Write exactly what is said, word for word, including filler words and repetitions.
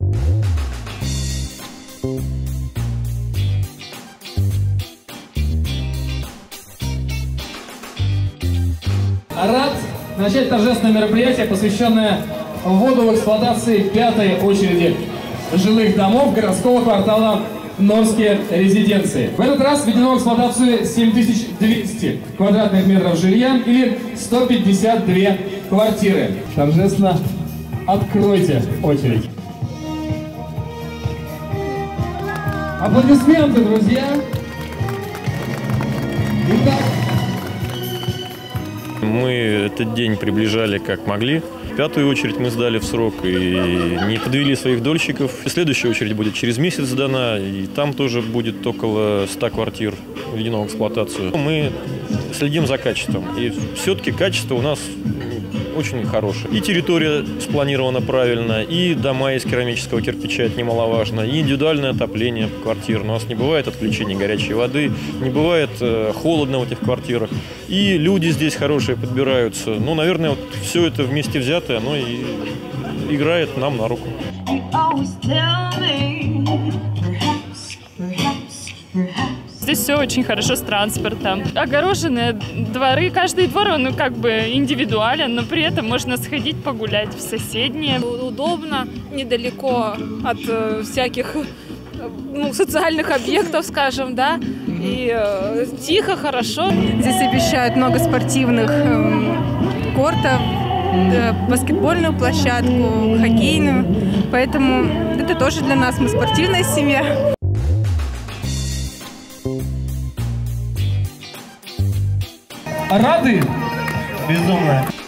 Рад начать торжественное мероприятие, посвященное вводу в эксплуатации пятой очереди жилых домов городского квартала Норские резиденции. В этот раз введено в эксплуатацию семь тысяч двести квадратных метров жилья или сто пятьдесят две квартиры. Торжественно откройте очередь. Аплодисменты, друзья! Итак, мы этот день приближали как могли. Пятую очередь мы сдали в срок и не подвели своих дольщиков. Следующая очередь будет через месяц сдана, и там тоже будет около ста квартир введено в эксплуатацию. Мы следим за качеством, и все-таки качество у нас очень хорошее. И территория спланирована правильно, и дома из керамического кирпича, это немаловажно, и индивидуальное отопление квартир. У нас не бывает отключения горячей воды, не бывает э, холодно в этих квартирах. И люди здесь хорошие подбираются. Ну, наверное, вот все это вместе взятое, оно и играет нам на руку. Здесь все очень хорошо с транспортом. Огороженные дворы, каждый двор, он ну, как бы индивидуален, но при этом можно сходить погулять в соседние. Удобно, недалеко от э, всяких ну, социальных объектов, скажем, да, и э, тихо, хорошо. Здесь обещают много спортивных э, кортов, э, баскетбольную площадку, хоккейную, поэтому это тоже для нас, мы спортивная семья. рады? Безумно.